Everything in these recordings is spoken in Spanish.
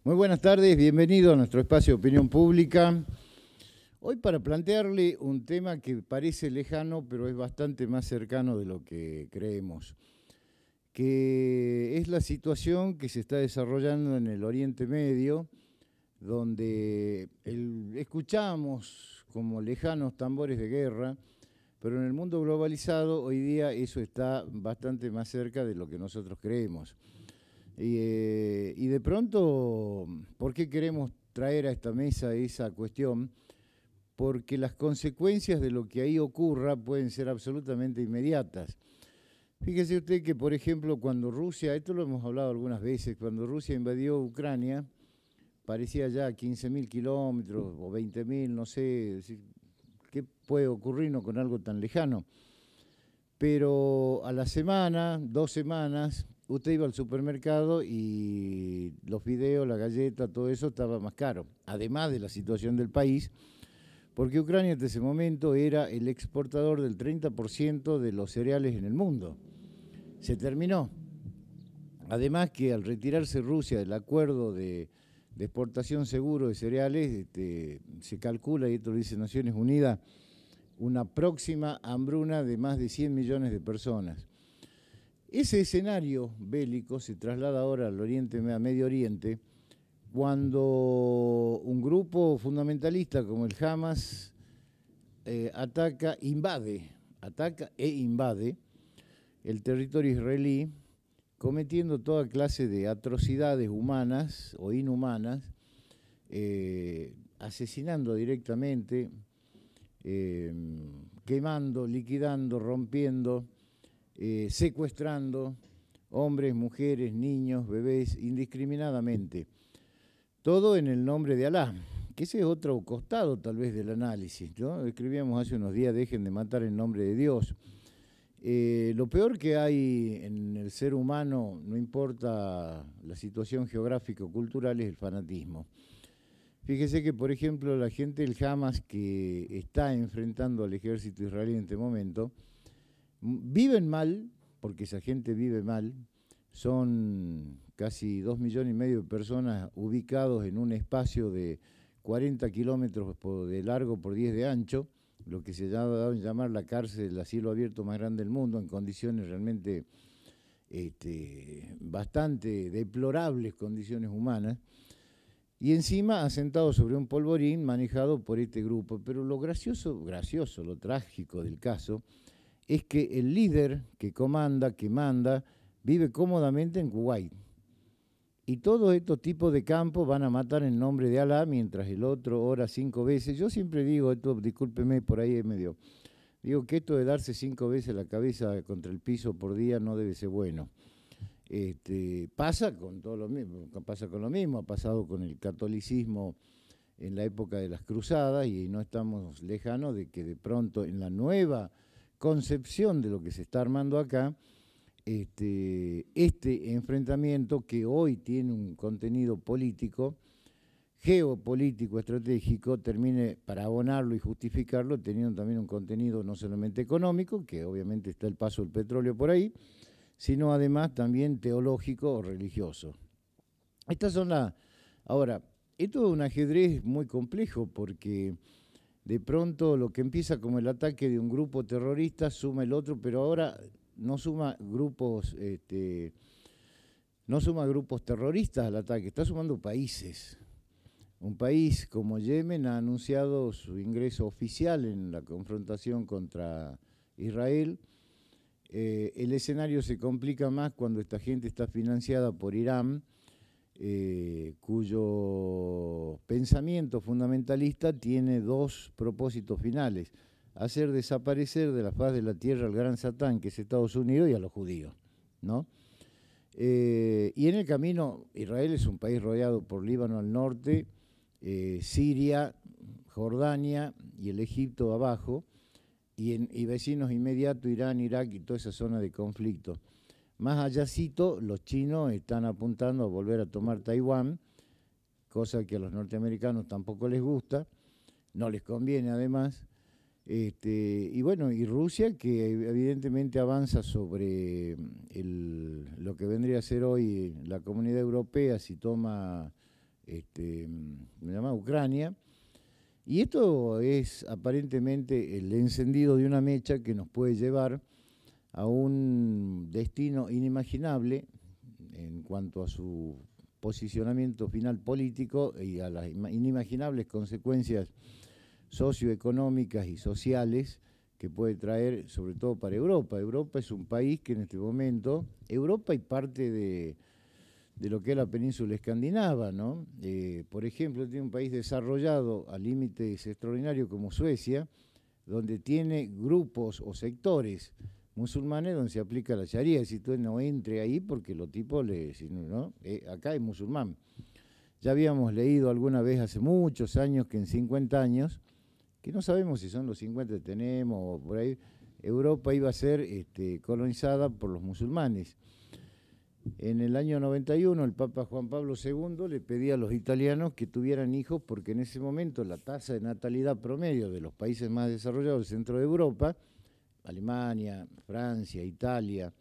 Muy buenas tardes, bienvenido a nuestro espacio de opinión pública. Hoy para plantearle un tema que parece lejano, pero es bastante más cercano de lo que creemos, que es la situación que se está desarrollando en el Oriente Medio, donde escuchamos como lejanos tambores de guerra, pero en el mundo globalizado hoy día eso está bastante más cerca de lo que nosotros creemos. Y de pronto, ¿por qué queremos traer a esta mesa esa cuestión? Porque las consecuencias de lo que ahí ocurra pueden ser absolutamente inmediatas. Fíjese usted que, por ejemplo, cuando Rusia, esto lo hemos hablado algunas veces, cuando Rusia invadió Ucrania, parecía ya 15.000 kilómetros o 20.000, no sé, ¿qué puede ocurrirnos con algo tan lejano? Pero a la semana, 2 semanas, usted iba al supermercado y los fideos, la galleta, todo eso estaba más caro. Además de la situación del país, porque Ucrania hasta ese momento era el exportador del 30% de los cereales en el mundo. Se terminó. Además que al retirarse Rusia del acuerdo de exportación seguro de cereales, se calcula, y esto lo dice Naciones Unidas, una próxima hambruna de más de 100 millones de personas. Ese escenario bélico se traslada ahora al Oriente, a Medio Oriente, cuando un grupo fundamentalista como el Hamas ataca e invade el territorio israelí, cometiendo toda clase de atrocidades humanas o inhumanas, asesinando directamente, quemando, liquidando, rompiendo, secuestrando hombres, mujeres, niños, bebés, indiscriminadamente. Todo en el nombre de Alá, que ese es otro costado tal vez del análisis, ¿no? Escribíamos hace unos días, dejen de matar en nombre de Dios. Lo peor que hay en el ser humano, no importa la situación geográfica o cultural, es el fanatismo. Fíjese que, por ejemplo, la gente del Hamas que está enfrentando al ejército israelí en este momento, viven mal, porque esa gente vive mal, son casi 2,5 millones de personas ubicados en un espacio de 40 kilómetros de largo por 10 de ancho, lo que se llama llamar la cárcel a cielo abierto más grande del mundo, en condiciones realmente bastante deplorables condiciones humanas, y encima asentado sobre un polvorín manejado por este grupo. Pero lo gracioso, lo trágico del caso, es que el líder que comanda, que manda, vive cómodamente en Kuwait. Y todos estos tipos de campos van a matar en nombre de Alá, mientras el otro ora 5 veces. Yo siempre digo, esto, discúlpeme, por ahí es medio, digo que esto de darse 5 veces la cabeza contra el piso por día no debe ser bueno. Pasa con todo lo mismo, ha pasado con el catolicismo en la época de las cruzadas, y no estamos lejanos de que de pronto en la nueva concepción de lo que se está armando acá, este enfrentamiento que hoy tiene un contenido político, geopolítico, estratégico, termine, para abonarlo y justificarlo, teniendo también un contenido no solamente económico, que obviamente está el paso del petróleo por ahí, sino además también teológico o religioso. Estas son las... Ahora, esto es un ajedrez muy complejo, porque de pronto lo que empieza como el ataque de un grupo terrorista suma el otro, pero ahora no suma grupos, no suma grupos terroristas al ataque, está sumando países. Un país como Yemen ha anunciado su ingreso oficial en la confrontación contra Israel. El escenario se complica más cuando esta gente está financiada por Irán, cuyo pensamiento fundamentalista tiene dos propósitos finales: hacer desaparecer de la faz de la tierra al gran Satán, que es Estados Unidos, y a los judíos, ¿no? Y en el camino, Israel es un país rodeado por Líbano al norte, Siria, Jordania y el Egipto abajo, y vecinos inmediatos, Irán, Irak y toda esa zona de conflicto. Más allácito, los chinos están apuntando a volver a tomar Taiwán, cosa que a los norteamericanos tampoco les gusta, no les conviene además. Y bueno, y Rusia, que evidentemente avanza sobre lo que vendría a ser hoy la Comunidad Europea, si toma me llama Ucrania, y esto es aparentemente el encendido de una mecha que nos puede llevar a un destino inimaginable en cuanto a su posicionamiento final político y a las inimaginables consecuencias socioeconómicas y sociales que puede traer, sobre todo para Europa. Europa es un país que en este momento, Europa y parte de lo que es la península escandinava, ¿no? Por ejemplo, tiene un país desarrollado a límites extraordinarios como Suecia, donde tiene grupos o sectores musulmanes donde se aplica la sharia, es decir, tú no entre ahí porque los tipos, ¿no? Acá es musulmán. Ya habíamos leído alguna vez hace muchos años que en 50 años, que no sabemos si son los 50 que tenemos o por ahí, Europa iba a ser colonizada por los musulmanes. En el año 91 el Papa Juan Pablo II le pedía a los italianos que tuvieran hijos porque en ese momento la tasa de natalidad promedio de los países más desarrollados del centro de Europa, Alemania, Francia, Italia,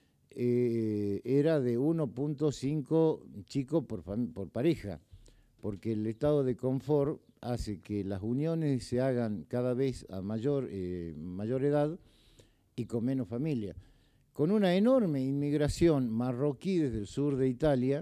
era de 1.5 chicos por pareja, porque el estado de confort hace que las uniones se hagan cada vez a mayor edad y con menos familia. Con una enorme inmigración marroquí desde el sur de Italia,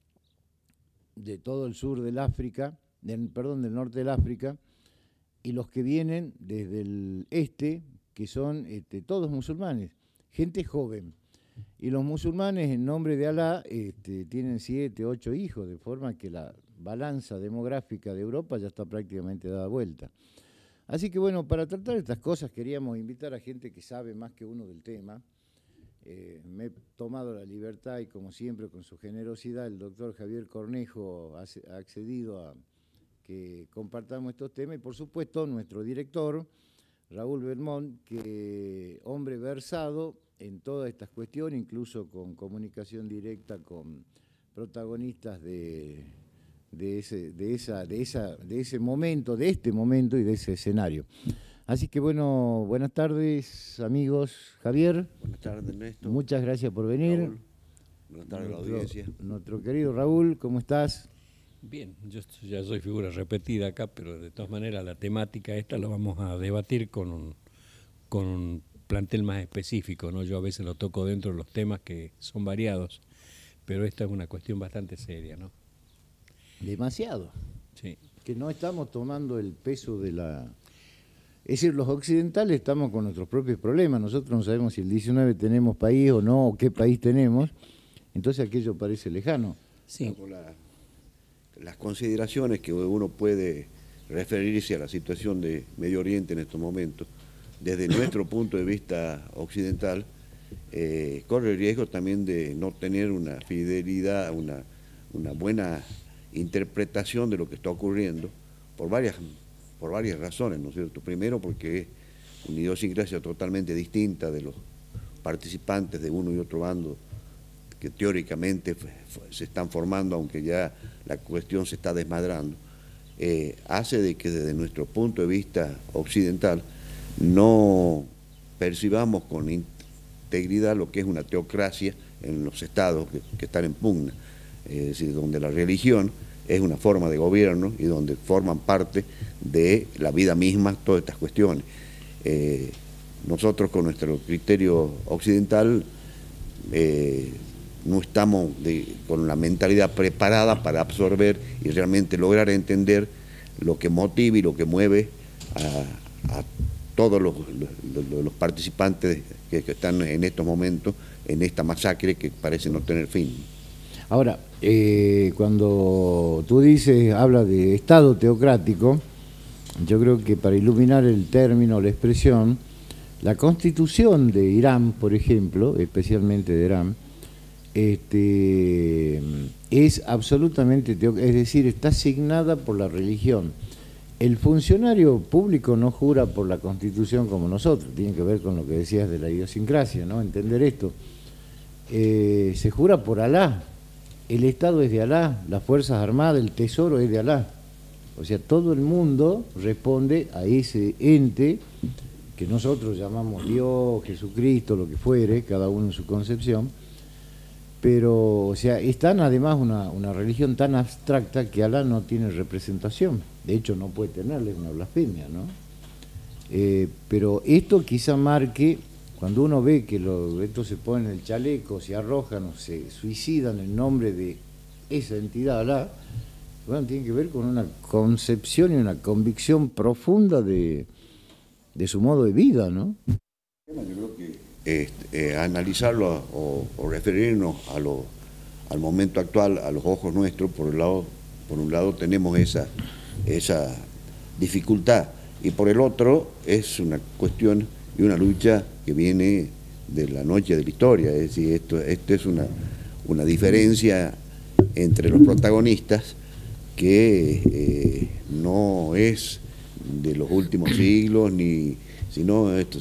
de todo el sur del África, del norte del África, y los que vienen desde el este, que son todos musulmanes, gente joven. Y los musulmanes, en nombre de Alá, tienen 7, 8 hijos, de forma que la balanza demográfica de Europa ya está prácticamente dada vuelta. Así que bueno, para tratar estas cosas queríamos invitar a gente que sabe más que uno del tema. Me he tomado la libertad y como siempre con su generosidad el doctor Javier Cornejo ha accedido a que compartamos estos temas y por supuesto nuestro director Raúl Belmont, que hombre versado en todas estas cuestiones, incluso con comunicación directa con protagonistas de ese momento, de este momento y de ese escenario. Así que bueno, buenas tardes amigos. Javier. Buenas tardes Ernesto. Muchas gracias por venir. Raúl. Buenas tardes a la audiencia. Nuestro querido Raúl, ¿cómo estás? Bien, yo ya soy figura repetida acá, pero de todas maneras la temática esta la vamos a debatir con un plantel más específico, ¿no? Yo a veces lo toco dentro de los temas que son variados, pero esta es una cuestión bastante seria, ¿no? Demasiado. Sí. Que no estamos tomando el peso de la... Es decir, los occidentales estamos con nuestros propios problemas, nosotros no sabemos si el 19 tenemos país o no, o qué país tenemos, entonces aquello parece lejano. Sí. Las consideraciones que uno puede referirse a la situación de Medio Oriente en estos momentos, desde nuestro punto de vista occidental, corre el riesgo también de no tener una fidelidad, una buena interpretación de lo que está ocurriendo por varias razones, ¿no es cierto? Primero porque es una idiosincrasia totalmente distinta de los participantes de uno y otro bando que teóricamente se están formando, aunque ya la cuestión se está desmadrando, hace de que desde nuestro punto de vista occidental no percibamos con integridad lo que es una teocracia en los estados que están en pugna, es decir, donde la religión es una forma de gobierno y donde forman parte de la vida misma todas estas cuestiones. Nosotros con nuestro criterio occidental no estamos con la mentalidad preparada para absorber y realmente lograr entender lo que motiva y lo que mueve a todos los participantes que están en estos momentos en esta masacre que parece no tener fin. Ahora, cuando tú hablas de Estado teocrático, yo creo que para iluminar el término, la expresión, la Constitución de Irán, por ejemplo, especialmente de Irán, es absolutamente teocrática, es decir, está asignada por la religión. El funcionario público no jura por la Constitución como nosotros, tiene que ver con lo que decías de la idiosincrasia, ¿no? Entender esto. Se jura por Alá, el Estado es de Alá, las Fuerzas Armadas, el Tesoro es de Alá. O sea, todo el mundo responde a ese ente que nosotros llamamos Dios, Jesucristo, lo que fuere, cada uno en su concepción, Pero, o sea, es tan además una religión tan abstracta que Alá no tiene representación. De hecho, no puede tenerle, una blasfemia, ¿no? Pero esto quizá marque, cuando uno ve que estos se ponen el chaleco, se arrojan o se suicidan en nombre de esa entidad Alá, bueno, tiene que ver con una concepción y una convicción profunda de su modo de vida, ¿no? Yo creo que analizarlo o referirnos al momento actual, a los ojos nuestros, por un lado tenemos esa dificultad, y por el otro es una cuestión y una lucha que viene de la noche de la historia. Es decir, esto es una diferencia entre los protagonistas que no es de los últimos siglos, sino esto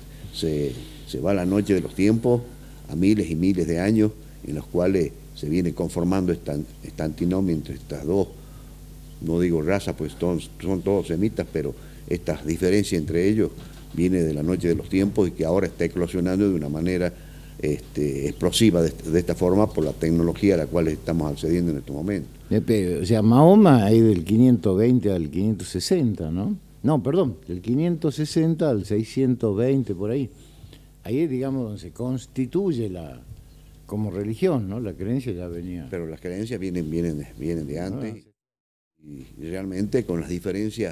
se va a la noche de los tiempos, a miles y miles de años en los cuales se viene conformando esta antinomia entre estas dos, no digo razas, pues son todos semitas, pero esta diferencia entre ellos viene de la noche de los tiempos y que ahora está eclosionando de una manera explosiva de esta forma por la tecnología a la cual estamos accediendo en estos momentos. O sea, Mahoma es del 520 al 560, ¿no? No, perdón, del 560 al 620, por ahí. Ahí es, digamos, donde se constituye como religión, ¿no? La creencia ya venía. Pero las creencias vienen de antes, y realmente con las diferencias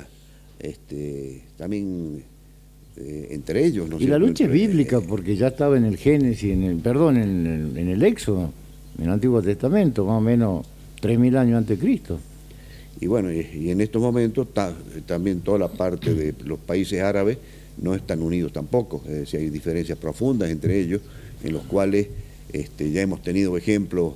también entre ellos. ¿No? Y la lucha es bíblica, porque ya estaba en el Génesis, en el Éxodo, en el Antiguo Testamento, más o menos 3000 años antes de Cristo. Y bueno, y en estos momentos también toda la parte de los países árabes no están unidos tampoco, es decir, hay diferencias profundas entre ellos, en los cuales ya hemos tenido ejemplos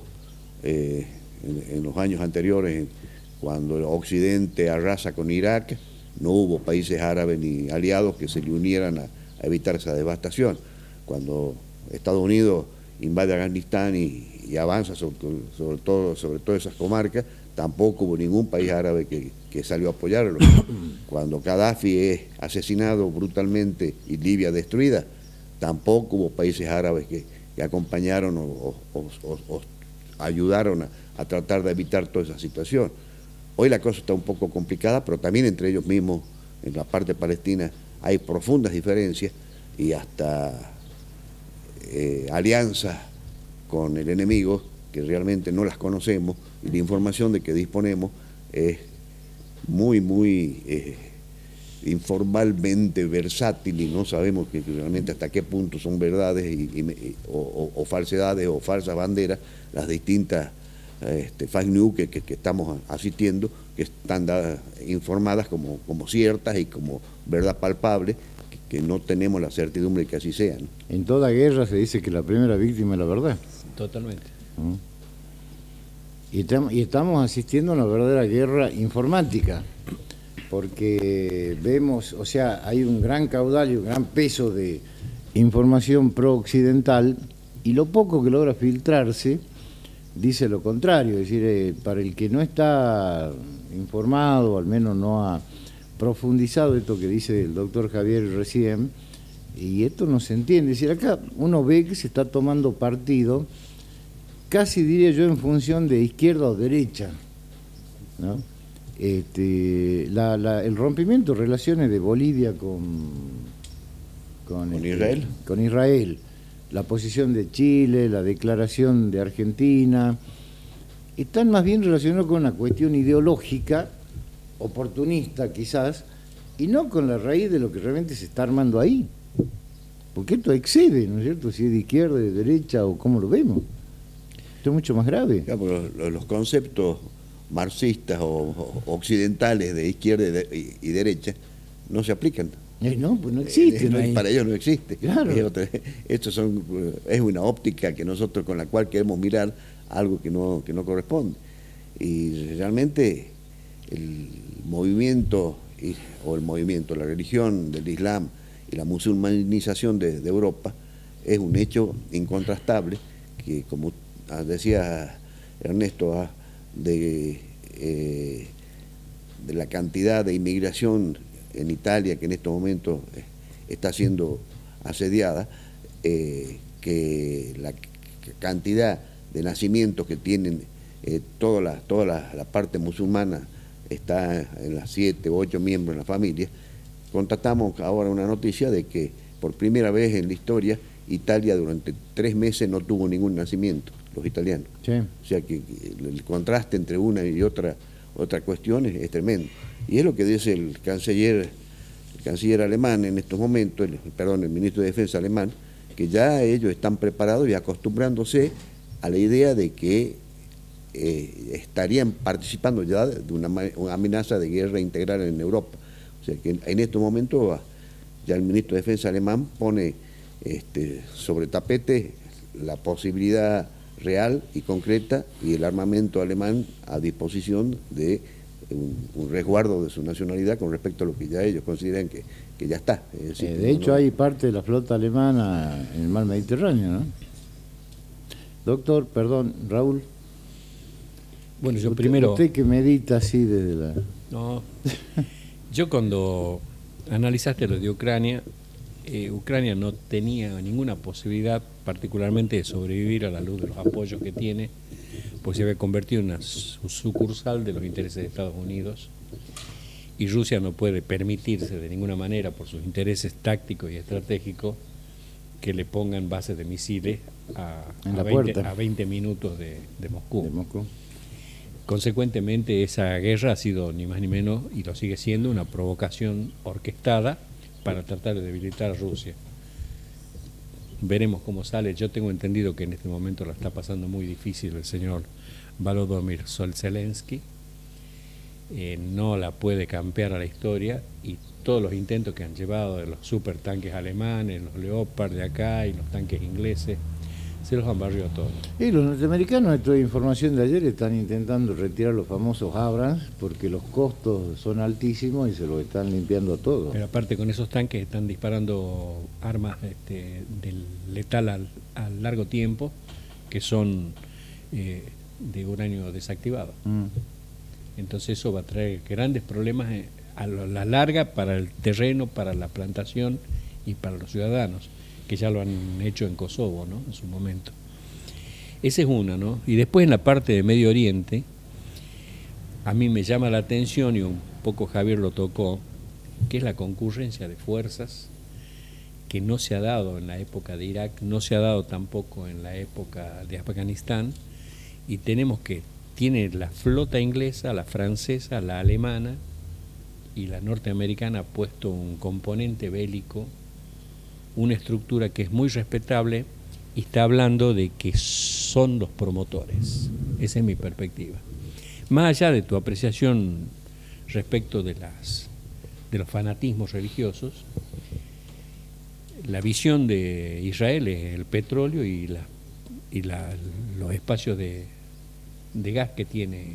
en los años anteriores, cuando el Occidente arrasa con Irak, no hubo países árabes ni aliados que se le unieran a evitar esa devastación. Cuando Estados Unidos invade Afganistán y avanza sobre todas esas comarcas, tampoco hubo ningún país árabe que salió a apoyarlo. Cuando Gaddafi es asesinado brutalmente y Libia destruida, tampoco hubo países árabes que acompañaron o ayudaron a tratar de evitar toda esa situación. Hoy la cosa está un poco complicada, pero también entre ellos mismos, en la parte palestina, hay profundas diferencias y hasta alianzas con el enemigo que realmente no las conocemos, y la información de que disponemos es muy informalmente versátil y no sabemos realmente hasta qué punto son verdades o falsedades o falsas banderas las distintas fake news que estamos asistiendo, que están informadas como ciertas y como verdad palpable, que no tenemos la certidumbre de que así sea, ¿no? En toda guerra se dice que la primera víctima es la verdad. Totalmente. Y estamos asistiendo a una verdadera guerra informática, porque vemos, o sea, hay un gran caudal y un gran peso de información pro-occidental, y lo poco que logra filtrarse dice lo contrario, es decir, para el que no está informado, al menos no ha profundizado esto que dice el doctor Javier recién, y esto no se entiende, es decir, acá uno ve que se está tomando partido, casi diría yo en función de izquierda o derecha, ¿no? El rompimiento de relaciones de Bolivia con Israel, la posición de Chile, la declaración de Argentina, están más bien relacionados con una cuestión ideológica, oportunista quizás, y no con la raíz de lo que realmente se está armando ahí. Porque esto excede, ¿no es cierto? Si es de izquierda, de derecha o cómo lo vemos. Esto es mucho más grave. Claro, los conceptos marxistas o occidentales de izquierda y derecha no se aplican. No, pues no existe. Para ellos no existe. Claro. Es una óptica que nosotros con la cual queremos mirar algo que no corresponde. Y realmente el movimiento, la religión del Islam y la musulmanización de Europa es un hecho incontrastable que, como decía Ernesto, de la cantidad de inmigración en Italia que en estos momentos está siendo asediada, que la cantidad nacimientos que tienen toda la parte musulmana, está en las 7 u 8 miembros en la familia. Constatamos ahora una noticia de que por primera vez en la historia Italia durante 3 meses no tuvo ningún nacimiento, los italianos. Sí. O sea que el contraste entre una y otra cuestión es tremendo. Y es lo que dice el canciller alemán en estos momentos, el ministro de Defensa alemán, que ya ellos están preparados y acostumbrándose a la idea de que estarían participando ya de una amenaza de guerra integral en Europa. O sea que en estos momentos ya el ministro de Defensa alemán pone sobre tapete la posibilidad real y concreta y el armamento alemán a disposición de un resguardo de su nacionalidad con respecto a lo que ya ellos consideran que ya está. Es decir, de hecho hay parte de la flota alemana en el mar Mediterráneo, ¿no? Doctor, perdón, Raúl. Bueno, yo primero... Usted que medita así desde la... No, yo cuando analizaste lo de Ucrania, Ucrania no tenía ninguna posibilidad particularmente de sobrevivir a la luz de los apoyos que tiene, pues se había convertido en una sucursal de los intereses de Estados Unidos y Rusia no puede permitirse de ninguna manera por sus intereses tácticos y estratégicos que le pongan bases de misiles a 20 minutos de Moscú. Consecuentemente esa guerra ha sido ni más ni menos, y lo sigue siendo, una provocación orquestada para tratar de debilitar a Rusia. Veremos cómo sale. Yo tengo entendido que en este momento la está pasando muy difícil el señor Volodymyr Zelensky. No la puede campear a la historia y todos los intentos que han llevado de los supertanques alemanes, los Leopard de acá y los tanques ingleses, se los han barrido a todos. Y los norteamericanos, esto es información de ayer, están intentando retirar los famosos Abrams porque los costos son altísimos y se los están limpiando a todos. Pero aparte con esos tanques están disparando armas del letal a largo tiempo que son de uranio desactivado. Entonces eso va a traer grandes problemas a la larga para el terreno, para la plantación y para los ciudadanos, que ya lo han hecho en Kosovo, ¿no?, en su momento. Esa es una, ¿no? Y después en la parte de Medio Oriente, a mí me llama la atención, y un poco Javier lo tocó, que es la concurrencia de fuerzas que no se ha dado en la época de Irak, no se ha dado tampoco en la época de Afganistán, y tenemos que tiene la flota inglesa, la francesa, la alemana y la norteamericana ha puesto un componente bélico, una estructura que es muy respetable y está hablando de que son los promotores. Esa es mi perspectiva. Más allá de tu apreciación respecto de los fanatismos religiosos, la visión de Israel es el petróleo y los espacios de gas que tiene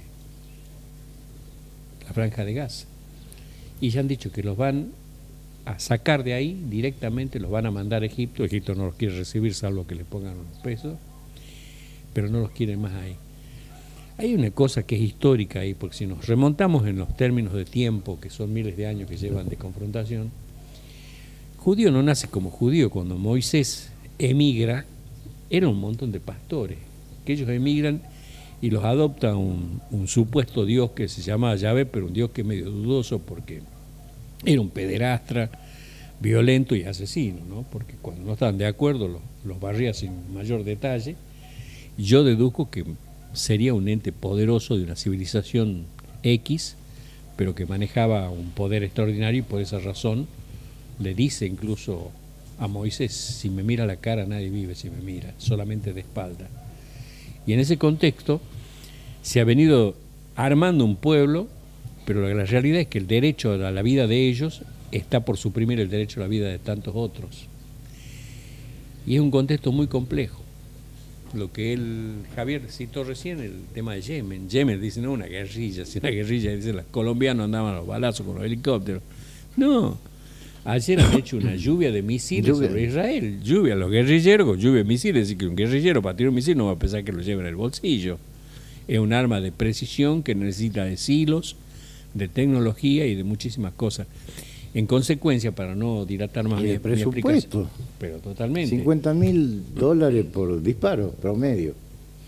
la franja de Gaza. Y ya han dicho que los van a sacar de ahí directamente, los van a mandar a Egipto. Egipto no los quiere recibir salvo que le pongan los pesos, pero no los quieren más ahí. Hay una cosa que es histórica ahí, porque si nos remontamos en los términos de tiempo, que son miles de años que llevan de confrontación, judío no nace como judío. Cuando Moisés emigra, era un montón de pastores, que ellos emigran y los adopta un supuesto Dios que se llama Yahvé, pero un Dios que es medio dudoso porque era un pederastra, violento y asesino, ¿no? Porque cuando no estaban de acuerdo los barría sin mayor detalle. Yo deduzco que sería un ente poderoso de una civilización X, pero que manejaba un poder extraordinario, y por esa razón le dice incluso a Moisés: si me mira la cara nadie vive si me mira, solamente de espalda. Y en ese contexto se ha venido armando un pueblo, pero la realidad es que el derecho a la vida de ellos está por suprimir el derecho a la vida de tantos otros. Y es un contexto muy complejo. Lo que Javier citó recién, el tema de Yemen. Yemen dice, no, una guerrilla, si una guerrilla, dice, los colombianos andaban a los balazos con los helicópteros. No, ayer han hecho una lluvia de misiles sobre Israel. Lluvia, los guerrilleros con lluvia de misiles. Así que un guerrillero para tirar un misil no va a pensar que lo lleva en el bolsillo. Es un arma de precisión que necesita de silos, de tecnología y de muchísimas cosas. En consecuencia, para no dilatar más mi presupuesto, pero totalmente. $50.000 por disparo promedio.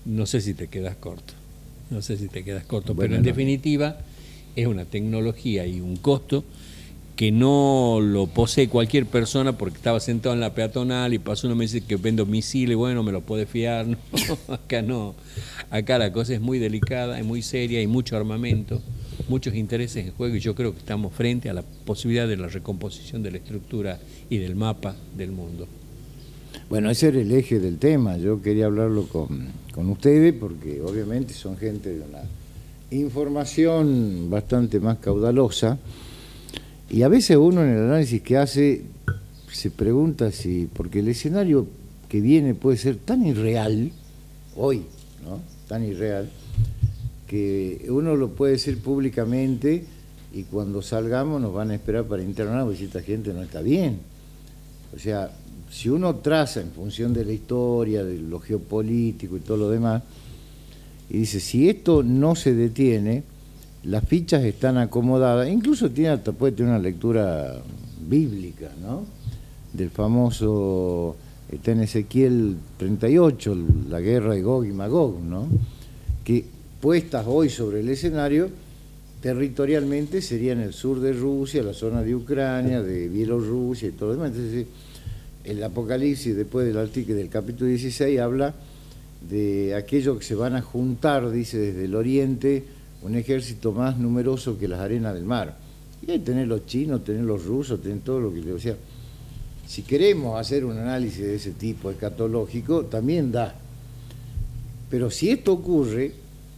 no sé si te quedas corto. No sé si te quedas corto, Bueno, pero en no. definitiva es una tecnología y un costo que no lo posee cualquier persona porque estaba sentado en la peatonal y pasó uno me dice que vendo misiles, bueno, me lo puede fiar. No, acá no. Acá la cosa es muy delicada, es muy seria, hay mucho armamento, muchos intereses en juego y yo creo que estamos frente a la posibilidad de la recomposición de la estructura y del mapa del mundo. Bueno, ese era el eje del tema. Yo quería hablarlo con ustedes porque obviamente son gente de una información bastante más caudalosa y a veces uno en el análisis que hace se pregunta si, porque el escenario que viene puede ser tan irreal hoy, ¿no? Tan irreal que uno lo puede decir públicamente y cuando salgamos nos van a esperar para internar porque esta gente no está bien. O sea, si uno traza en función de la historia, de lo geopolítico y todo lo demás, y dice, si esto no se detiene, las fichas están acomodadas, incluso puede tener una lectura bíblica, ¿no? Del famoso, está en Ezequiel 38, la guerra de Gog y Magog, ¿no? Que puestas hoy sobre el escenario, territorialmente serían el sur de Rusia, la zona de Ucrania, de Bielorrusia y todo lo demás. Entonces, el Apocalipsis, después del capítulo 16, habla de aquellos que se van a juntar, dice, desde el oriente, un ejército más numeroso que las arenas del mar. Y hay que tener los chinos, tener los rusos, tener todo lo que... O sea, si queremos hacer un análisis de ese tipo escatológico, también da. Pero si esto ocurre,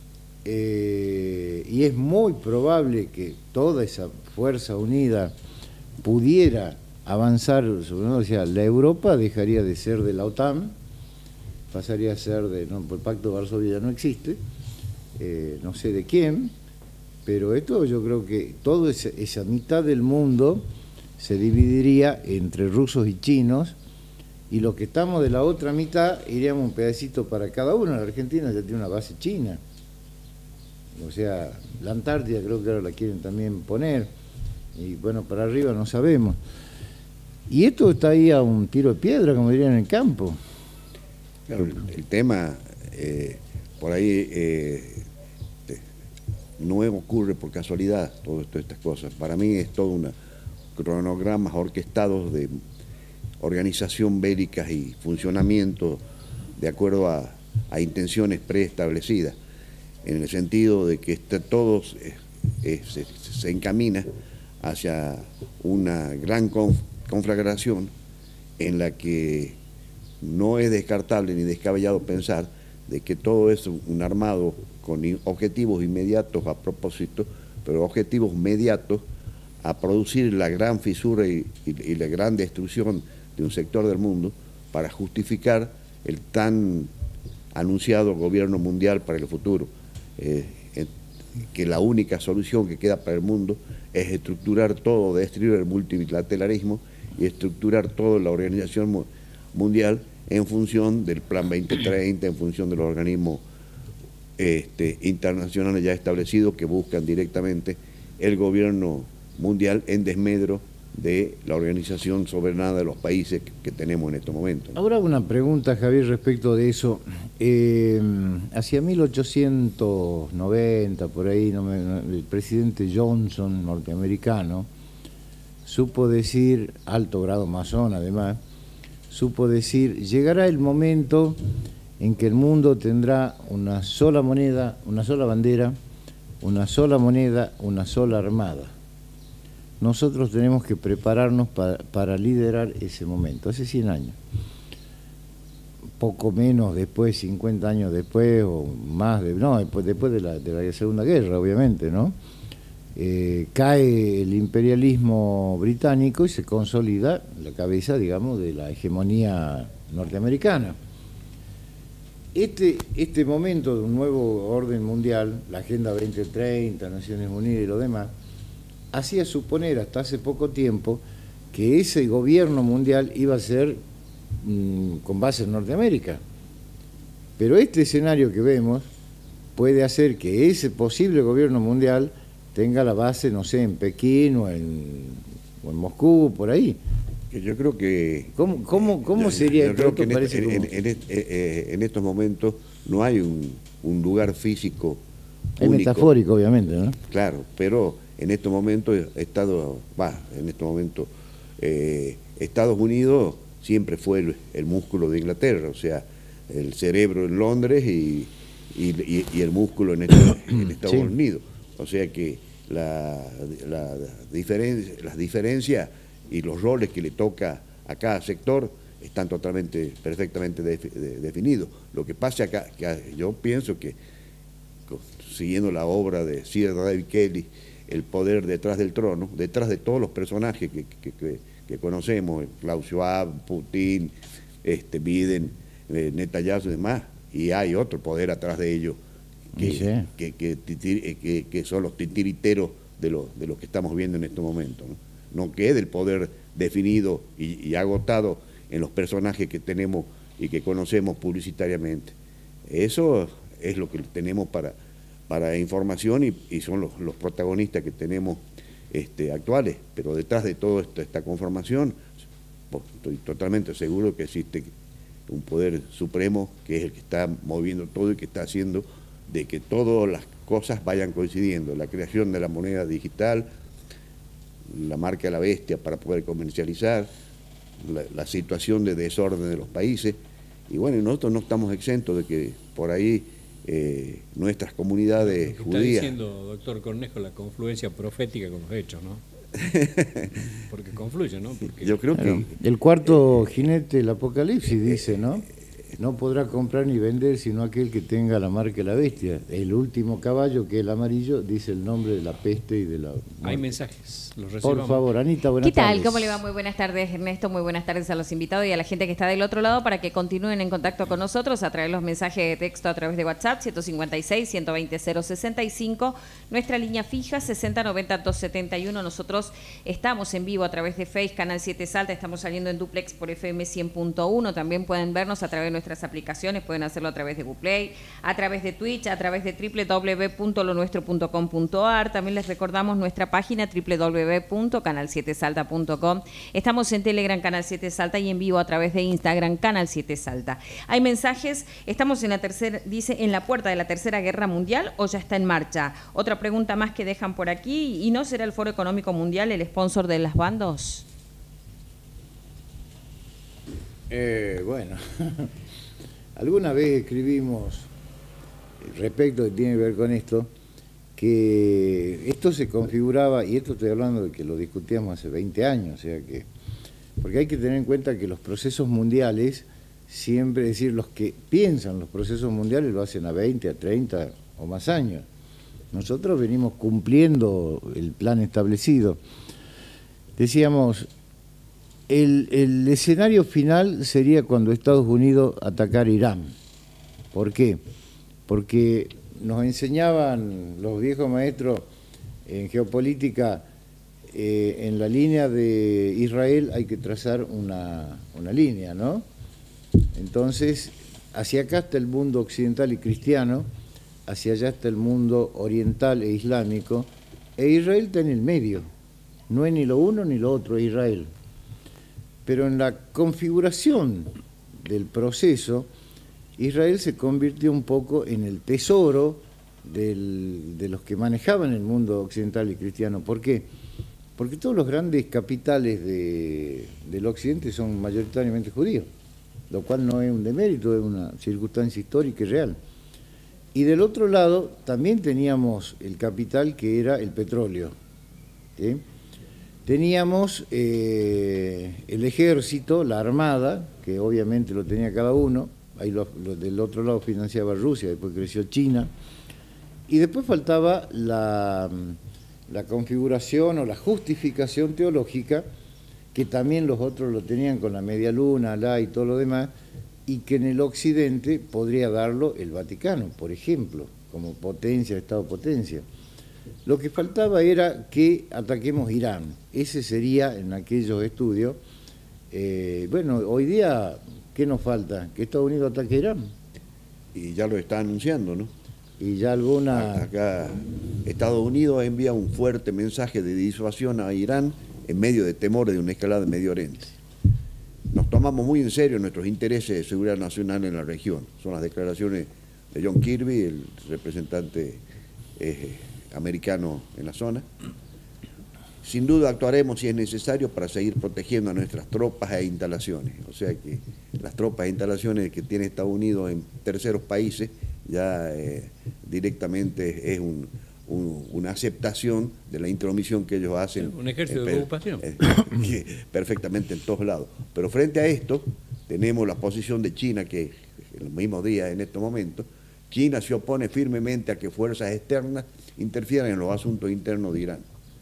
y es muy probable que toda esa fuerza unida pudiera avanzar, o sea, la Europa dejaría de ser de la OTAN, pasaría a ser de, no, el Pacto de Varsovia ya no existe, no sé de quién, pero esto yo creo que toda esa mitad del mundo se dividiría entre rusos y chinos, y los que estamos de la otra mitad iríamos un pedacito para cada uno. La Argentina ya tiene una base china, o sea, la Antártida creo que ahora la quieren también poner, y bueno, para arriba no sabemos. Y esto está ahí a un tiro de piedra, como dirían en el campo. Claro, el tema, por ahí, no ocurre por casualidad todas estas cosas. Para mí es todo un cronogramas orquestados de organización bélica y funcionamiento de acuerdo a intenciones preestablecidas, en el sentido de que todo se encamina hacia una gran conflagración en la que no es descartable ni descabellado pensar de que todo es un armado con objetivos inmediatos a propósito, pero objetivos mediatos a producir la gran fisura y la gran destrucción de un sector del mundo para justificar el tan anunciado gobierno mundial para el futuro. Que la única solución que queda para el mundo es estructurar todo, destruir el multilateralismo y estructurar toda la organización mundial en función del Plan 2030, en función de los organismos internacionales ya establecidos que buscan directamente el gobierno mundial en desmedro de la organización soberana de los países que tenemos en estos momentos, ¿no? Ahora una pregunta, Javier, respecto de eso. Hacia 1890, por ahí, el presidente Johnson, norteamericano, supo decir, alto grado masón además, supo decir, llegará el momento en que el mundo tendrá una sola moneda, una sola bandera, una sola moneda, una sola armada. Nosotros tenemos que prepararnos para liderar ese momento, hace 100 años. Poco menos después, 50 años después, o más, después de la Segunda Guerra, obviamente, ¿no? Cae el imperialismo británico y se consolida la cabeza, digamos, de la hegemonía norteamericana. Este momento de un nuevo orden mundial, la Agenda 2030, Naciones Unidas y lo demás, hacía suponer hasta hace poco tiempo que ese gobierno mundial iba a ser con base en Norteamérica. Pero este escenario que vemos puede hacer que ese posible gobierno mundial tenga la base, no sé, en Pekín o en Moscú, por ahí. Yo creo que... ¿Cómo sería yo creo que esto? en estos momentos no hay un lugar físico Es único. metafórico, obviamente, ¿no? Claro, pero en este momento Estados Unidos siempre fue el músculo de Inglaterra, o sea, el cerebro en Londres y el músculo en Estados Sí. Unidos. O sea que las diferencias y los roles que le toca a cada sector están perfectamente definidos. Lo que pasa acá, que yo pienso que, siguiendo la obra de Sir David Kelly, El poder detrás del trono, detrás de todos los personajes que conocemos, Klaus Schwab, Putin, Biden, Netanyahu y demás, y hay otro poder atrás de ellos que son los titiriteros de lo que estamos viendo en estos momentos, ¿no? No queda el poder definido y agotado en los personajes que tenemos y que conocemos publicitariamente. Eso es lo que tenemos para información y son los protagonistas que tenemos actuales, pero detrás de toda esta conformación estoy totalmente seguro que existe un poder supremo que es el que está moviendo todo y que está haciendo de que todas las cosas vayan coincidiendo, la creación de la moneda digital, la marca de la bestia para poder comercializar, la situación de desorden de los países, y bueno, nosotros no estamos exentos de que por ahí nuestras comunidades Está judías... diciendo, doctor Cornejo, la confluencia profética con los hechos, ¿no? Porque confluye, ¿no? Porque Yo creo Claro. que... El cuarto jinete del Apocalipsis dice, ¿no? No podrá comprar ni vender sino aquel que tenga la marca de la bestia. El último caballo, que es el amarillo, dice el nombre de la peste y de la muerte. hay mensajes, los recibamos. Por favor, Anita, buenas ¿Qué tal? tardes. ¿Cómo le va? Muy buenas tardes, Ernesto. Muy buenas tardes a los invitados y a la gente que está del otro lado para que continúen en contacto con nosotros a través de los mensajes de texto a través de WhatsApp 156-120-065, nuestra línea fija 6090-271. Nosotros estamos en vivo a través de Facebook, Canal 7 Salta, estamos saliendo en duplex por FM 100.1. También pueden vernos a través de nuestras aplicaciones, pueden hacerlo a través de Google Play, a través de Twitch, a través de www.lonuestro.com.ar. También les recordamos nuestra página www.canal7salta.com. Estamos en Telegram, Canal 7 Salta, y en vivo a través de Instagram, Canal 7 Salta. Hay mensajes, estamos en en la puerta de la Tercera Guerra Mundial o ya está en marcha. Otra pregunta más que dejan por aquí, ¿y no será el Foro Económico Mundial el sponsor de las bandos? Bueno, alguna vez escribimos respecto que tiene que ver con esto, que esto se configuraba, y esto estoy hablando de que lo discutíamos hace 20 años, o sea que, porque hay que tener en cuenta que los procesos mundiales, siempre, es decir, los que piensan los procesos mundiales lo hacen a 20, a 30 o más años. Nosotros venimos cumpliendo el plan establecido. Decíamos, el escenario final sería cuando Estados Unidos atacara Irán. ¿Por qué? Porque nos enseñaban los viejos maestros en geopolítica, en la línea de Israel hay que trazar una línea, ¿no? Entonces, hacia acá está el mundo occidental y cristiano, hacia allá está el mundo oriental e islámico, e Israel está en el medio. No es ni lo uno ni lo otro, es Israel. Pero en la configuración del proceso, Israel se convirtió un poco en el tesoro de los que manejaban el mundo occidental y cristiano. ¿Por qué? Porque todos los grandes capitales del occidente son mayoritariamente judíos, lo cual no es un demérito, es una circunstancia histórica y real. Y del otro lado también teníamos el capital que era el petróleo, ¿sí? Teníamos el ejército, la armada, que obviamente lo tenía cada uno, ahí del otro lado financiaba Rusia, después creció China, y después faltaba la configuración o la justificación teológica, que también los otros lo tenían con la media luna, Alá y todo lo demás, y que en el occidente podría darlo el Vaticano, por ejemplo, como potencia, Estado-potencia. Lo que faltaba era que ataquemos Irán. Ese sería, en aquellos estudios, bueno, hoy día, ¿qué nos falta? Que Estados Unidos ataque Irán. Y ya lo está anunciando, ¿no? Y ya alguna... Acá Estados Unidos envía un fuerte mensaje de disuasión a Irán en medio de temores de una escalada en Medio Oriente. Nos tomamos muy en serio nuestros intereses de seguridad nacional en la región. Son las declaraciones de John Kirby, el representante americano en la zona. Sin duda actuaremos si es necesario para seguir protegiendo a nuestras tropas e instalaciones. O sea que las tropas e instalaciones que tiene Estados Unidos en terceros países ya directamente es una aceptación de la intromisión que ellos hacen. Un ejército de ocupación. Perfectamente en todos lados. Pero frente a esto tenemos la posición de China, que en los mismos días, en estos momentos, China se opone firmemente a que fuerzas externas interfieran en los asuntos internos de Irán.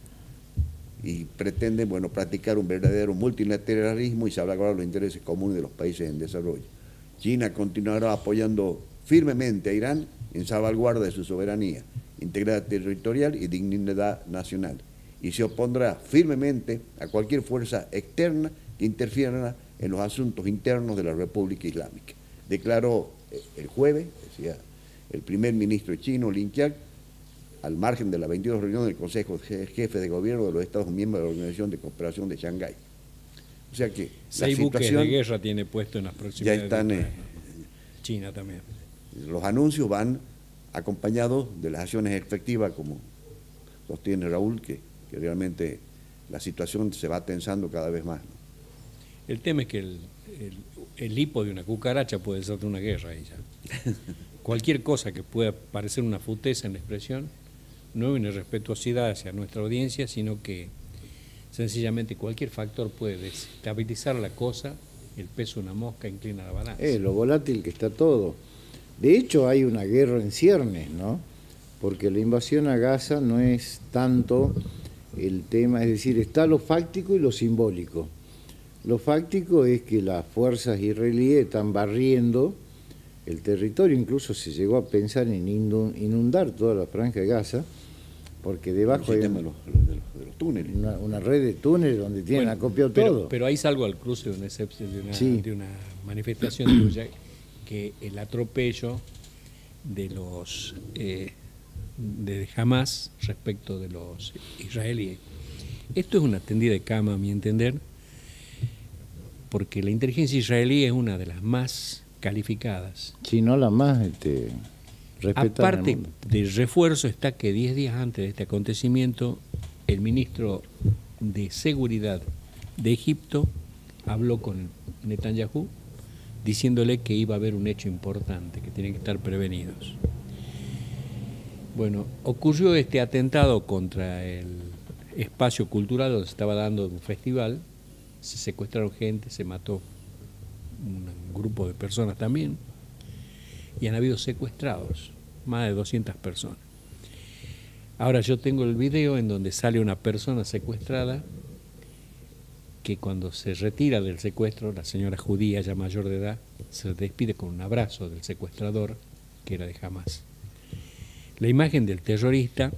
Y pretenden, bueno, practicar un verdadero multilateralismo y salvaguardar los intereses comunes de los países en desarrollo. China continuará apoyando firmemente a Irán en salvaguarda de su soberanía, integridad territorial y dignidad nacional, y se opondrá firmemente a cualquier fuerza externa que interfiera en los asuntos internos de la República Islámica. Declaró el jueves, decía el primer ministro chino, Li Qiang, al margen de las 22 reuniones del Consejo de Jefes de Gobierno de los Estados miembros de la Organización de Cooperación de Shanghái. O sea que 6 buques de guerra tiene puesto en las proximidades. Ya están, China también. Los anuncios van acompañados de las acciones efectivas, como sostiene Raúl, que realmente la situación se va tensando cada vez más, ¿no? El tema es que el hipo de una cucaracha puede ser de una guerra ahí ya. Cualquier cosa que pueda parecer una futeza en la expresión no es una irrespetuosidad hacia nuestra audiencia, sino que sencillamente cualquier factor puede desestabilizar la cosa, el peso de una mosca inclina la balanza. Lo volátil que está todo. De hecho, hay una guerra en ciernes, ¿no? Porque la invasión a Gaza no es tanto el tema, es decir, está lo fáctico y lo simbólico. Lo fáctico es que las fuerzas israelíes están barriendo el territorio, incluso se llegó a pensar en inundar toda la franja de Gaza, porque debajo hay de los túneles. Una red de túneles donde tienen acopiado todo. Pero ahí salgo al cruce de una manifestación tuya, que el atropello de los de Hamas respecto de los israelíes. Esto es una tendida de cama, a mi entender, porque la inteligencia israelí es una de las más calificadas. Si no la más respetada. Aparte del refuerzo está que 10 días antes de este acontecimiento, el ministro de Seguridad de Egipto habló con Netanyahu diciéndole que iba a haber un hecho importante, que tienen que estar prevenidos. Bueno, ocurrió este atentado contra el espacio cultural donde se estaba dando un festival, se secuestraron gente, se mató un grupo de personas también, y han habido secuestrados, más de 200 personas. Ahora yo tengo el video en donde sale una persona secuestrada que cuando se retira del secuestro, la señora judía ya mayor de edad, se despide con un abrazo del secuestrador, que era de Hamas. La imagen del terrorista,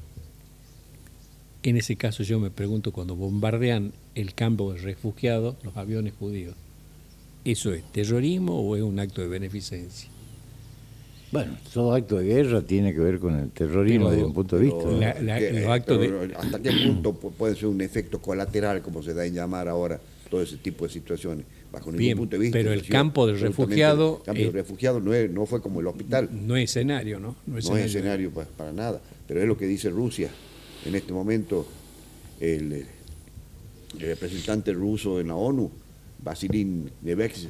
en ese caso yo me pregunto, cuando bombardean el campo de refugiados, los aviones judíos, ¿eso es terrorismo o es un acto de beneficencia? Bueno, todo acto de guerra tiene que ver con el terrorismo desde un punto de vista. ¿Hasta qué punto puede ser un efecto colateral, como se da en llamar ahora todo ese tipo de situaciones? Bajo ningún punto de vista. Pero el campo de refugiados... El campo de refugiados no fue como el hospital. No es escenario, ¿no? No es escenario para nada. Pero es lo que dice Rusia. En este momento, el representante ruso en la ONU, Vasily Nevex,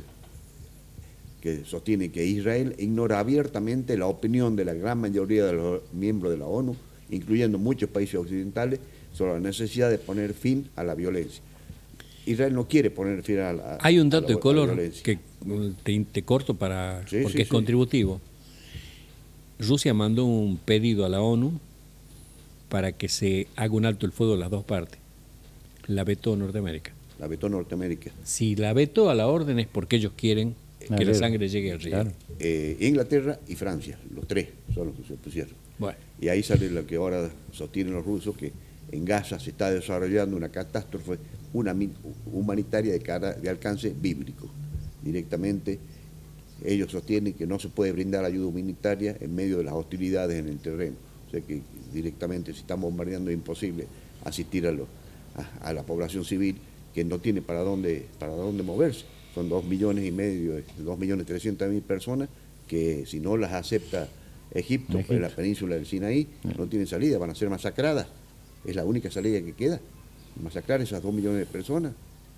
que sostiene que Israel ignora abiertamente la opinión de la gran mayoría de los miembros de la ONU, incluyendo muchos países occidentales, sobre la necesidad de poner fin a la violencia. Israel no quiere poner fin a la Hay un dato de color que te corto porque es contributivo. Rusia mandó un pedido a la ONU para que se haga un alto el fuego de las dos partes. La vetó Norteamérica. La vetó Norteamérica. Si la vetó a la orden es porque ellos quieren que la sangre llegue al río. Claro. Inglaterra y Francia, los tres son los que se opusieron. Bueno. Y ahí sale lo que ahora sostienen los rusos, que en Gaza se está desarrollando una catástrofe humanitaria de alcance bíblico. Directamente ellos sostienen que no se puede brindar ayuda humanitaria en medio de las hostilidades en el terreno. O sea que directamente si están bombardeando es imposible asistir a la población civil, que no tiene para dónde moverse. Son 2,5 millones, 2,300,000 personas que si no las acepta Egipto, en la península del Sinaí, no tienen salida, van a ser masacradas. Es la única salida que queda, masacrar esas 2 millones de personas.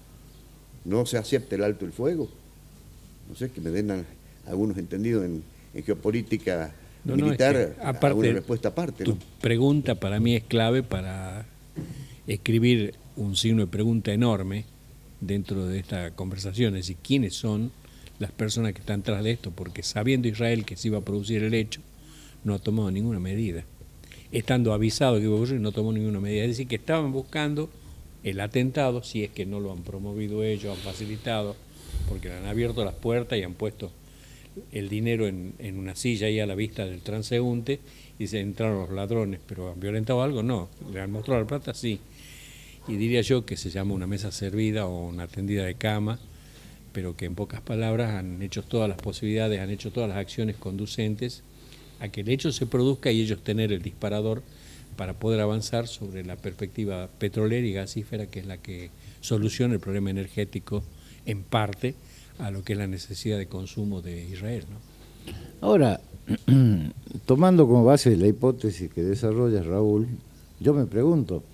No se acepta el alto el fuego. No sé, que me den algunos entendidos en geopolítica militar, es que, aparte, alguna respuesta aparte. Tu pregunta para mí es clave para escribir un signo de pregunta enorme dentro de esta conversación, es decir, ¿quiénes son las personas que están tras de esto? Porque sabiendo Israel que se iba a producir el hecho, no ha tomado ninguna medida. Estando avisado que iba a ocurrir, no tomó ninguna medida. Es decir, que estaban buscando el atentado, si es que no lo han promovido ellos, han facilitado, porque le han abierto las puertas y han puesto el dinero en una silla ahí a la vista del transeúnte y se entraron los ladrones, pero ¿han violentado algo? No. ¿Le han mostrado la plata? Sí. Y diría yo que se llama una mesa servida o una tendida de cama, pero que en pocas palabras han hecho todas las posibilidades, han hecho todas las acciones conducentes a que el hecho se produzca y ellos tener el disparador para poder avanzar sobre la perspectiva petrolera y gasífera, que es la que soluciona el problema energético en parte a lo que es la necesidad de consumo de Israel, ¿no? Ahora, tomando como base la hipótesis que desarrolla Raúl, yo me pregunto,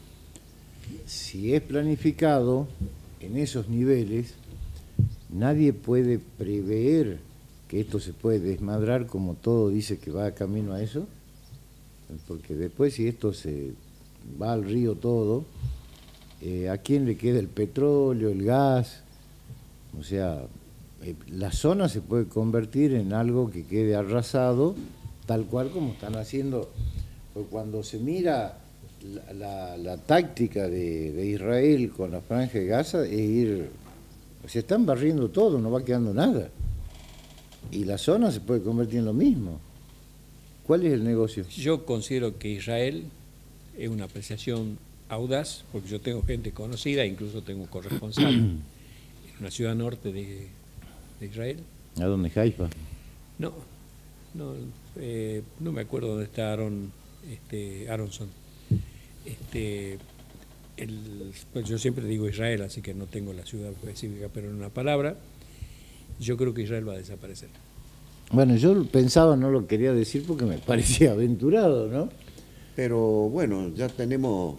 si es planificado en esos niveles, nadie puede prever que esto se puede desmadrar como todo dice que va camino a eso, porque después si esto se va al río todo, ¿a quién le queda el petróleo, el gas? O sea, la zona se puede convertir en algo que quede arrasado, tal cual como están haciendo, porque cuando se mira la táctica de Israel con la franja de Gaza es ir, se están barriendo todo, no va quedando nada. Y la zona se puede convertir en lo mismo. ¿Cuál es el negocio? Yo considero que Israel es una apreciación audaz, porque yo tengo gente conocida, incluso tengo un corresponsal en una ciudad norte de Israel. ¿A dónde? ¿Haifa? No me acuerdo dónde está Aronson. Pues yo siempre digo Israel, así que no tengo la ciudad específica, pero en una palabra, yo creo que Israel va a desaparecer. Bueno, yo pensaba, no lo quería decir porque me parecía aventurado, ¿no? Pero bueno, ya tenemos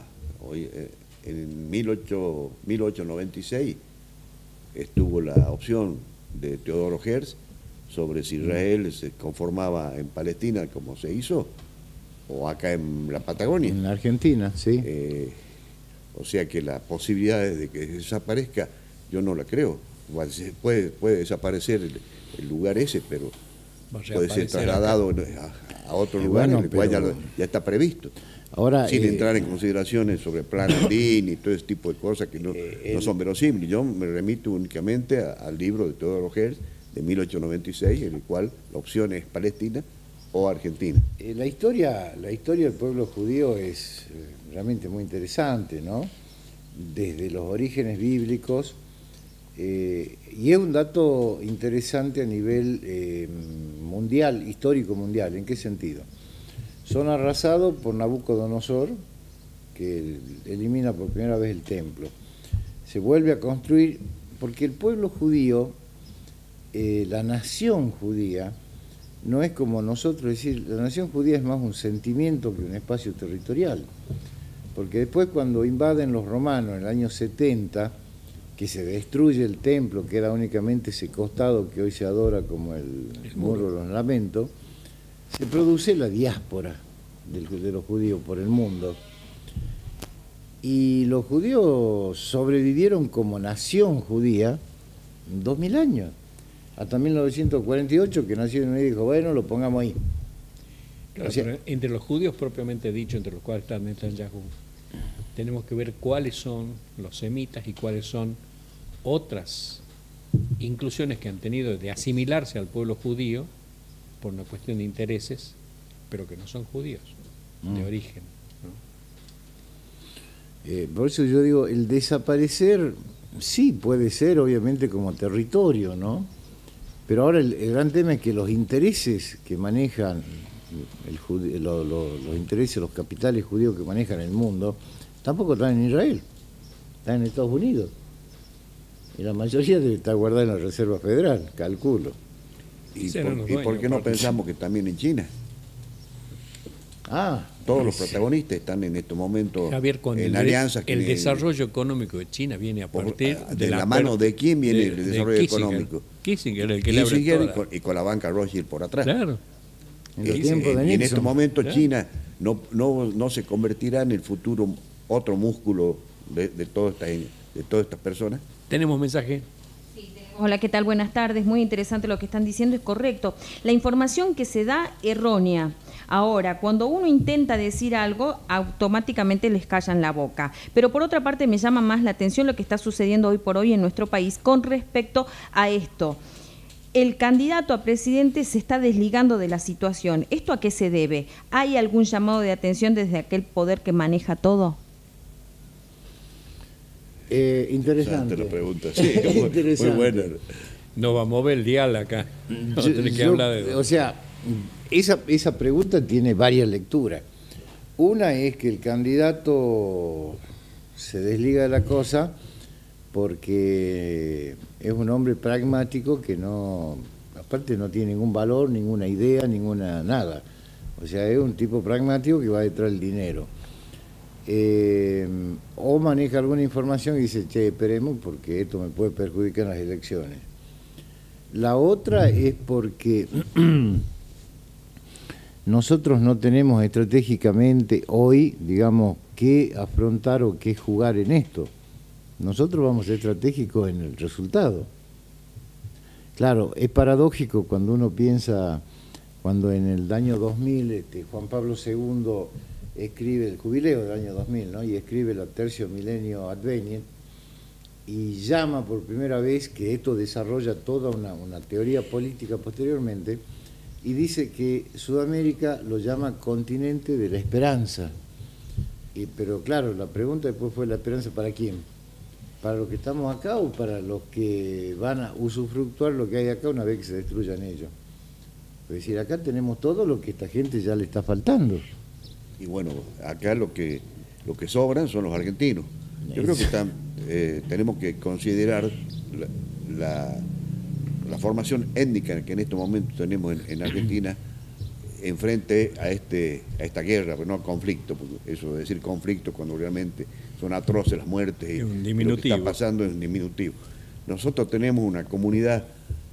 en 1896 estuvo la opción de Teodoro Herz sobre si Israel se conformaba en Palestina como se hizo, o acá en la Patagonia. En la Argentina, sí. O sea que la posibilidad de que desaparezca, yo no la creo. Puede desaparecer el lugar ese, pero puede ser trasladado a otro lugar, bueno, en el cual ya está previsto. Ahora, sin entrar en consideraciones sobre plan Andín y todo ese tipo de cosas que no son verosímiles. Yo me remito únicamente al libro de Teodoro Herz de 1896, en el cual la opción es Palestina o Argentina. La historia del pueblo judío es realmente muy interesante, ¿no? Desde los orígenes bíblicos, y es un dato interesante a nivel mundial, histórico mundial. ¿En qué sentido? Son arrasados por Nabucodonosor, que elimina por primera vez el templo. Se vuelve a construir, porque el pueblo judío, la nación judía, no es como nosotros, es decir, la nación judía es más un sentimiento que un espacio territorial. Porque después cuando invaden los romanos en el año 70, que se destruye el templo, queda únicamente ese costado que hoy se adora como el muro de los lamentos, se produce la diáspora de los judíos por el mundo. Y los judíos sobrevivieron como nación judía 2000 años, hasta 1948, que Naciones Unidas dijo, bueno, lo pongamos ahí. Claro, o sea, entre los judíos propiamente dicho, entre los cuales está Netanyahu, tenemos que ver cuáles son los semitas y cuáles son otras inclusiones que han tenido de asimilarse al pueblo judío por una cuestión de intereses, pero que no son judíos, de origen, ¿no? Por eso yo digo, el desaparecer sí puede ser obviamente como territorio, ¿no? Pero ahora el gran tema es que los intereses que manejan los intereses, los capitales judíos que manejan el mundo, tampoco están en Israel, están en Estados Unidos. Y la mayoría debe estar guardada en la Reserva Federal, calculo. ¿Y por qué no pensamos que también en China? Todos los protagonistas están en estos momentos Javier, con en alianzas. El desarrollo económico de China viene a partir de la mano de quién viene el desarrollo económico. Kissinger, el que le abre toda. Y con la banca Rothschild por atrás. Claro. En estos momentos China no se convertirá en el futuro otro músculo de todas estas personas. Tenemos mensaje. Hola, ¿qué tal? Buenas tardes. Muy interesante lo que están diciendo, es correcto. La información que se da errónea. Ahora, cuando uno intenta decir algo, automáticamente les callan la boca. Pero por otra parte me llama más la atención lo que está sucediendo hoy por hoy en nuestro país con respecto a esto. El candidato a presidente se está desligando de la situación. ¿Esto a qué se debe? ¿Hay algún llamado de atención desde aquel poder que maneja todo? Interesante. La pregunta, sí, muy buena. No va a mover el dial acá. No tenés que hablar de... O sea, esa pregunta tiene varias lecturas. Una es que el candidato se desliga de la cosa porque es un hombre pragmático que aparte no tiene ningún valor, ninguna idea, nada. O sea, es un tipo pragmático que va detrás del dinero. O maneja alguna información y dice, che, esperemos porque esto me puede perjudicar en las elecciones. La otra es porque nosotros no tenemos estratégicamente hoy, digamos, qué afrontar o qué jugar en esto. Nosotros vamos a ser estratégicos en el resultado. Claro, es paradójico cuando uno piensa, cuando en el año 2000 Juan Pablo II escribe el jubileo del año 2000, ¿no? Y escribe el Tercio Milenio Advenient y llama por primera vez, que esto desarrolla toda una teoría política posteriormente, y dice que Sudamérica lo llama continente de la esperanza. Pero claro, la pregunta después fue, ¿la esperanza para quién? ¿Para los que estamos acá o para los que van a usufructuar lo que hay acá una vez que se destruyan ellos? Es decir, acá tenemos todo lo que a esta gente ya le está faltando. Y bueno, acá lo que sobran son los argentinos. Yo creo que tenemos que considerar la formación étnica que en estos momentos tenemos en Argentina en frente a esta guerra, pero no conflicto, porque eso de decir conflicto cuando realmente son atroces las muertes y lo que está pasando es un diminutivo. Nosotros tenemos una comunidad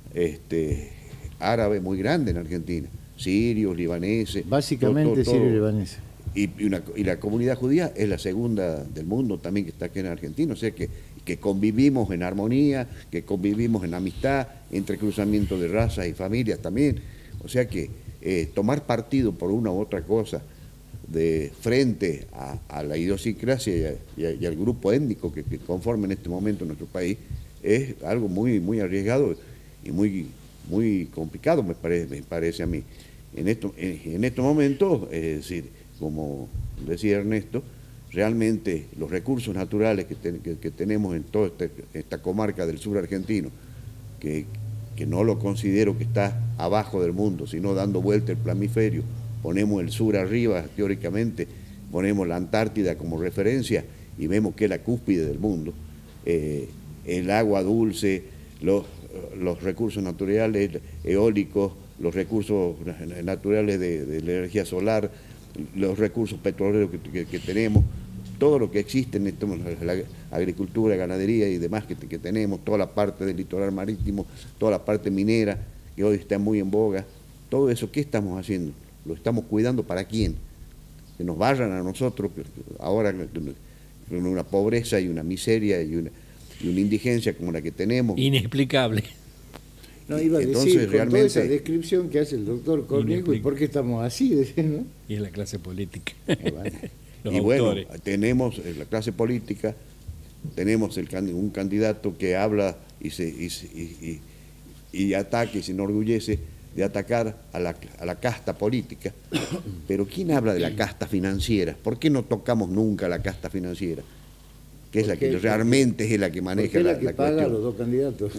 árabe muy grande en Argentina, sirios, libaneses. Básicamente sirios y libaneses. Y la comunidad judía es la segunda del mundo también que está aquí en Argentina, o sea que convivimos en armonía, que convivimos en amistad, entre cruzamiento de razas y familias también, o sea que tomar partido por una u otra cosa de frente a la idiosincrasia y al grupo étnico que conforma en este momento nuestro país es algo muy, muy arriesgado y muy, muy complicado, me parece a mí. En estos momentos, es decir, como decía Ernesto, realmente los recursos naturales que tenemos en toda esta comarca del sur argentino, que no lo considero que está abajo del mundo, sino dando vuelta el planisferio, ponemos el sur arriba, teóricamente, ponemos la Antártida como referencia y vemos que es la cúspide del mundo, el agua dulce, los recursos naturales eólicos, los recursos naturales de la energía solar, los recursos petroleros que tenemos, todo lo que existe en la agricultura, ganadería y demás que tenemos, toda la parte del litoral marítimo, toda la parte minera que hoy está muy en boga, todo eso, ¿qué estamos haciendo? ¿Lo estamos cuidando para quién? Que nos vayan a nosotros, ahora con una pobreza y una miseria y una indigencia como la que tenemos. Inexplicable. No, iba a decir, con toda esa descripción que hace el doctor Cornejo, ¿y por qué estamos así? ¿No? Y en la clase política. Y bueno, tenemos la clase política, tenemos un candidato que habla y ataca y se enorgullece de atacar a la casta política, pero ¿quién habla de la casta financiera? ¿Por qué no tocamos nunca la casta financiera? Que es la que realmente es la que maneja la cuestión. Paga a los dos candidatos.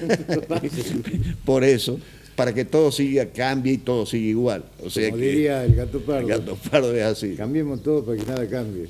Por eso, para que todo cambie y todo siga igual. O sea, como diría el Gato Pardo. El Gato Pardo es así. Cambiemos todo para que nada cambie.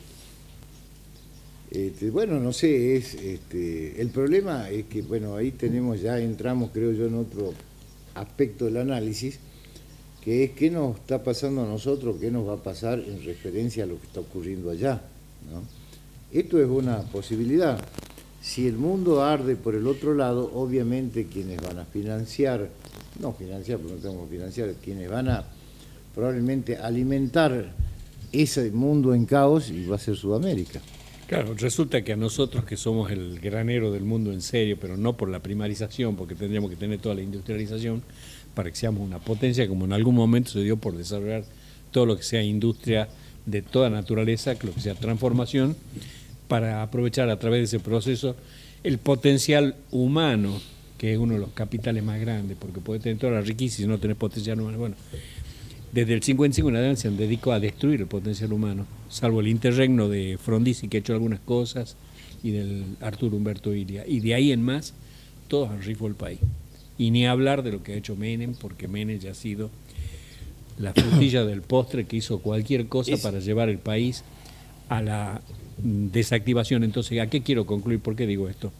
Bueno, no sé, el problema es que, bueno, ahí entramos, creo yo, en otro aspecto del análisis, que es qué nos está pasando a nosotros, qué nos va a pasar en referencia a lo que está ocurriendo allá, ¿no? Esto es una posibilidad. Si el mundo arde por el otro lado, obviamente quienes van a financiar, no financiar, porque no tenemos que financiar, quienes van a probablemente alimentar ese mundo en caos, y va a ser Sudamérica. Claro, resulta que a nosotros que somos el granero del mundo en serio, pero no por la primarización, porque tendríamos que tener toda la industrialización para que seamos una potencia, como en algún momento se dio por desarrollar todo lo que sea industria de toda naturaleza, lo que sea transformación, para aprovechar a través de ese proceso el potencial humano, que es uno de los capitales más grandes, porque puedes tener toda la riqueza y no tener potencial humano. Bueno, desde el 55 en adelante se dedicó a destruir el potencial humano, salvo el interregno de Frondizi, que ha hecho algunas cosas, y del Arturo Humberto Ilia. Y de ahí en más, todos han rifado el país. Y ni hablar de lo que ha hecho Menem, porque Menem ya ha sido la frutilla del postre que hizo cualquier cosa para llevar el país a la desactivación. Entonces, ¿a qué quiero concluir? ¿Por qué digo esto?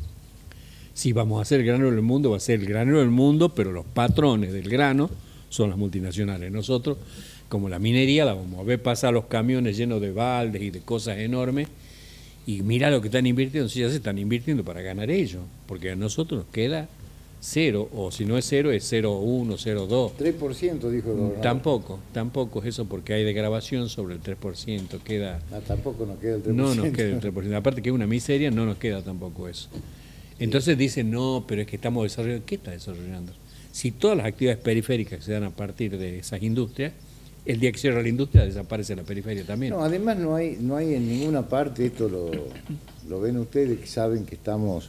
Si vamos a hacer el granero del mundo, va a ser el granero del mundo, pero los patrones del grano son las multinacionales. Nosotros, como la minería, la vamos a ver pasar los camiones llenos de baldes y de cosas enormes, y mira lo que están invirtiendo, si ya se están invirtiendo para ganar ellos, porque a nosotros nos queda cero, o si no es cero, es 0,1, 0,2. 3% dijo el gobernador. Tampoco es eso, porque hay degradación sobre el 3%, queda... tampoco nos queda el 3%. No nos queda el 3%, aparte que es una miseria, no nos queda tampoco eso. Entonces dicen, no, pero es que estamos desarrollando. ¿Qué está desarrollando? Si todas las actividades periféricas se dan a partir de esas industrias, el día que cierra la industria desaparece la periferia también. No, además no hay en ninguna parte, esto lo ven ustedes que saben que estamos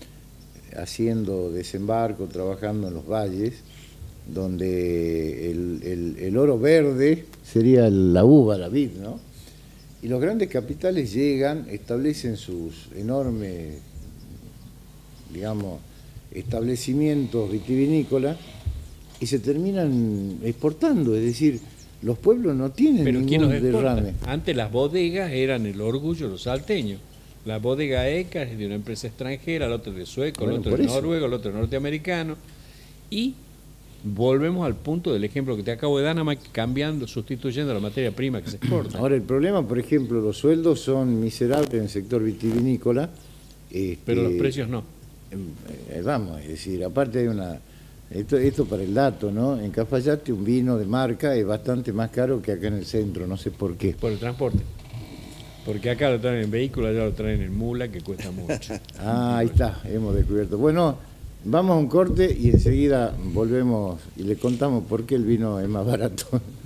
haciendo desembarco, trabajando en los valles, donde el oro verde sería la uva, la vid, ¿no? Y los grandes capitales llegan, establecen sus enormes, digamos, establecimientos vitivinícolas y se terminan exportando, es decir, los pueblos no tienen ¿pero quién ningún los exporta? derrame. Antes las bodegas eran el orgullo de los salteños. La bodega ECA es de una empresa extranjera, el otro de sueco, el otro de noruego, el otro de norteamericano. Y volvemos al punto del ejemplo que te acabo de dar, nada más cambiando, sustituyendo la materia prima que se exporta. Ahora, el problema, por ejemplo, los sueldos son miserables en el sector vitivinícola. Pero los precios no. Vamos, es decir, aparte hay una... Esto para el dato, ¿no? En Cafayate un vino de marca es bastante más caro que acá en el centro, no sé por qué. Por el transporte. Porque acá lo traen en vehículo, allá lo traen en mula, que cuesta mucho. Ahí está, hemos descubierto. Bueno, vamos a un corte y enseguida volvemos y le contamos por qué el vino es más barato.